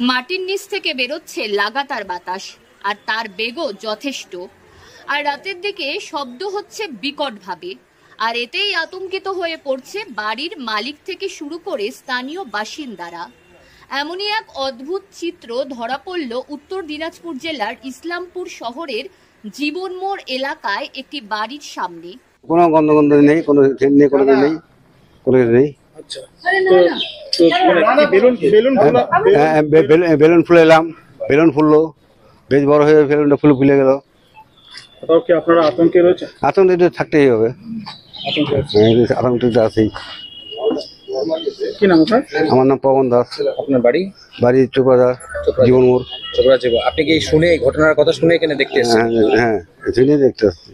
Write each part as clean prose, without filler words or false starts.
মাটির নিচ থেকে বেরোচ্ছে লাগাতার বাতাস, আর তার বেগও যথেষ্ট। আর রাতের দিকে শব্দ হচ্ছে বিকটভাবে, আর এতেই আতঙ্কিত হয়ে পড়ছে বাড়ির মালিক থেকে শুরু করে স্থানীয় বাসিন্দারা। এমনই এক অদ্ভুত চিত্র ধরা পড়ল উত্তর দিনাজপুর জেলার ইসলামপুর শহরের জীবনমোড় এলাকায় একটি বাড়ির সামনে। কোনো গন্ধ নেই, কোনো নেই, কোনো নেই। আচ্ছা, বেলুন ফুলে এলাম, বেলুন ফুললো, বেশ বড় হয়ে বেলুনটা ফুলে গেল। আপনারা আতঙ্কে রয়েছে? আতঙ্ক থাকতেই হবে, আতঙ্ক আছেই। কি নাম আপনার? আমার নাম পবন দাস। আপনার বাড়ি? বাড়ি চোপড়া, জীবনমোড়। আপনি কি শুনে ঘটনার কথা শুনে এখানে দেখতে এসেছেন? হ্যাঁ, শুনে দেখতে আসছি।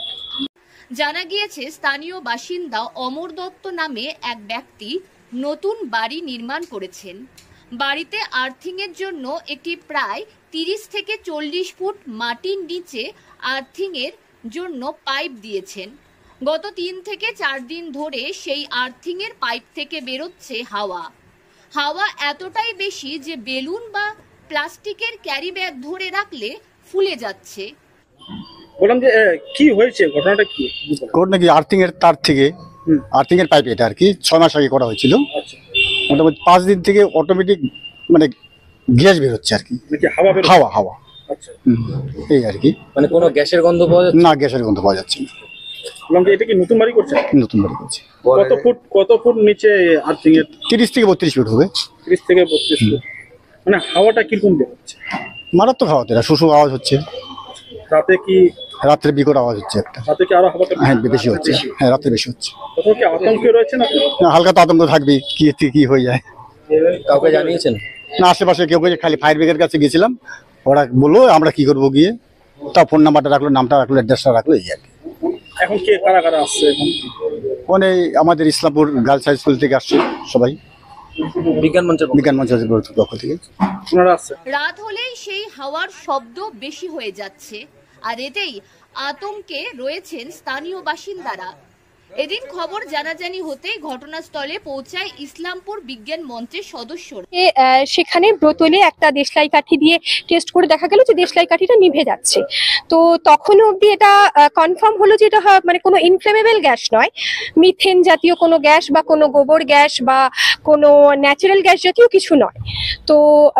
জানা গিয়েছে স্থানীয় বাসিন্দা অমর দত্ত নামে এক ব্যক্তি নতুন বাড়ি নির্মাণ করেছেন। বাড়িতে আর্থিং এর জন্য একটি প্রায় 30 থেকে 40 ফুট মাটির নিচে আর্থিং এর জন্য পাইপ দিয়েছেন। গত 3 থেকে 4 দিন ধরে সেই আর্থিং এর পাইপ থেকে বেরোচ্ছে হাওয়া এতটাই বেশি যে বেলুন বা প্লাস্টিকের ক্যারি ব্যাগ ধরে রাখলে ফুলে যাচ্ছে। বললাম যে কি হয়েছে, ঘটনাটা কি? ঘটনা কি, আর্থিং এর তার থেকে আর্থিং এর পাইপ, এটা আর কি 6 মাস আগে করা হয়েছিল। মোটামুটি 5 দিন থেকে অটোমেটিক মানে গ্যাস বেরোচ্ছে আর কি, হাওয়া। আচ্ছা, এই আর কি। মানে কোনো গ্যাসের গন্ধ পাওয়া যাচ্ছে না? গ্যাসের গন্ধ পাওয়া যাচ্ছে না। বললাম যে এটা কি নতুন বাড়ি করছে? নতুন বাড়ি করছে। কত ফুট নিচে আর্থিং এর? 30 থেকে 32 ফুট হবে। 30 থেকে 32 ফুট। মানে হাওয়াটা কিরকম বেরোচ্ছে? মারাত্মক হাওয়া, শুশু আওয়াজ হচ্ছে। রাতে কি? রাত্রে বিকট আওয়াজ হচ্ছে একটা। রাতে কি আরো হাওয়াটা? হ্যাঁ, বেশি হচ্ছে। হ্যাঁ, রাতে বেশি হচ্ছে। কোথাও কি আতঙ্কে রয়েছে না? হালকা তো আতঙ্ক থাকবে, কি হয়ে যায়। কাউকে জানিয়েছেন? না, আশেপাশে কেউ খালি ফায়ার ব্রিগেডের কাছে গেছিলাম, ওরা বললো আমরা কি করবো গিয়ে, তা ফোন নাম্বারটা রাখলো, নামটা রাখলো, অ্যাড্রেসটা রাখলো, এই আর কি। এখন কে কারা আসছে? মানে আমাদের ইসলামপুর গার্লস হাই স্কুল থেকে আসছে সবাই, বিজ্ঞান মঞ্চের পক্ষ থেকে। রাত হলেই সেই হাওয়ার শব্দ বেশি হয়ে যাচ্ছে, আর এতেই আতঙ্কে রয়েছেন স্থানীয় বাসিন্দারা। এদিন খবর জানাজানি হতে ঘটনাস্থলে পৌঁছায় ইসলামপুর বিজ্ঞান মঞ্চের সদস্যরা। সেখানে বোতলে একটা দেশলাই কাঠি দিয়ে টেস্ট করে দেখা গেল যে দেশলাই কাঠিটা নিভে যাচ্ছে। তো তখন অবধি এটা কনফার্ম হলো যে এটা মানে কোনো ইনফ্লেমেবল গ্যাস নয়, মিথেন জাতীয় কোনো গ্যাস বা কোনো গোবর গ্যাস বা কোনো ন্যাচারাল গ্যাস জাতীয় কিছু নয়। তো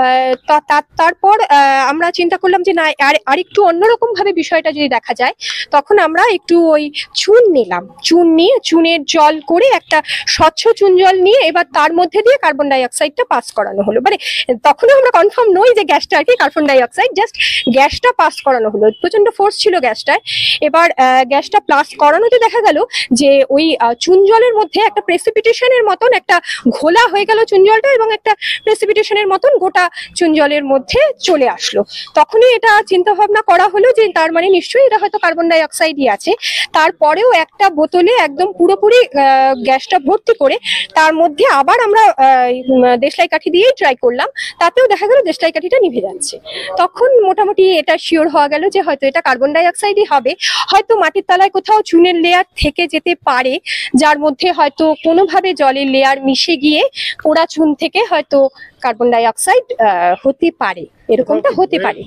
তারপর আমরা চিন্তা করলাম যে না, আর একটু অন্যরকম ভাবে বিষয়টা যদি দেখা যায়, তখন আমরা একটু ওই চুন নিলাম, চুনের জল করে একটা স্বচ্ছ চুন জল নিয়ে এবার তার মধ্যে দিয়ে কার্বন ডাই অক্সাইডটা পাস করানো হলো। মানে তখনও আমরা কনফার্ম নই যে গ্যাসটা আর কি কার্বন ডাই অক্সাইড, জাস্ট গ্যাসটা পাস করানো হলো। প্রচন্ড ফোর্স ছিল গ্যাসটায়। এবার গ্যাসটা পাস করানোতে দেখা গেল যে ওই চুন জলের মধ্যে একটা প্রেসিপিটেশনের মতন একটা ঘোলা হয়ে গেল চুন জলটা, এবং একটা প্রেসিপিটেশনের মতন গোটা চুন জলের মধ্যে চলে আসলো। তখনই এটা চিন্তা ভাবনা করা হলো যে তার মানে নিশ্চয়ই এটা হয়তো কার্বন ডাই অক্সাইডই আছে। তারপরেও একটা বোতলে একদম পুরোপুরি গ্যাসটা ভর্তি করে তার মধ্যে আবার আমরা দেশলাই কাঠি দিয়েই ট্রাই করলাম, তাতেও দেখা গেল দেশলাই কাঠিটা নিভে যাচ্ছে। তখন মোটামুটি এটা শিওর হওয়া গেল যে হয়তো এটা কার্বন ডাই অক্সাইডই হবে। হয়তো মাটির তলায় কোথাও চুনের লেয়ার থেকে যেতে পারে, যার মধ্যে হয়তো কোনোভাবে জলের লেয়ার মিশে গিয়ে পোড়া চুন থেকে হয়তো কার্বন ডাই অক্সাইড হতে পারে, এরকমটা হতে পারে।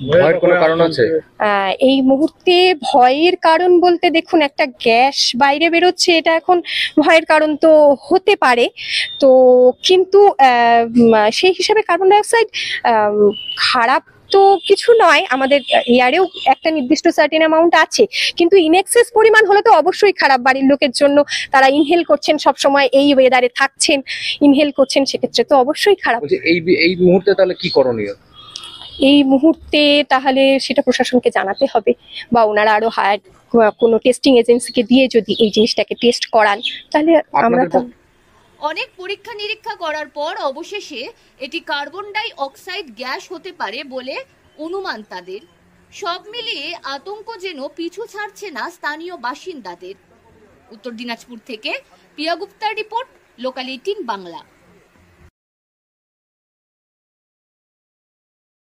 এই মুহূর্তে ভয়ের কারণ বলতে দেখুন, একটা গ্যাস বাইরে বেরোচ্ছে, এটা এখন ভয়ের কারণ তো হতে পারে। তো কিন্তু সেই হিসাবে কার্বন ডাই অক্সাইড খারাপ তো কিছু নয়, আমাদের এয়ারেও একটা নির্দিষ্ট সার্টেন অ্যামাউন্ট আছে, কিন্তু ইনএক্সেস পরিমাণ হলে তো অবশ্যই খারাপ। বাড়ির লোকের জন্য তারা ইনহেল করছেন, সবসময় এই ওয়েদারে থাকছেন, ইনহেল করছেন, সেক্ষেত্রে তো অবশ্যই খারাপ। এই মুহূর্তে তাহলে কি করণীয়? এই মুহূর্তে তাহলে সেটা প্রশাসনকে জানাতে হবে, বা ওনারা আরো হায়ার কোনো টেস্টিং এজেন্সিকে দিয়ে যদি এই জিনিসটাকে টেস্ট করান, তাহলে আমরা অনেক পরীক্ষা নিরীক্ষা করার পর অবশেষে এটি কার্বন ডাই অক্সাইড গ্যাস হতে পারে বলে অনুমান তাদের। সব মিলিয়ে আতঙ্ক যেন পিছু ছাড়ছে না স্থানীয় বাসিন্দাদের। উত্তর দিনাজপুর থেকে পিয়া গুপ্তার রিপোর্ট, লোকাল 18 বাংলা।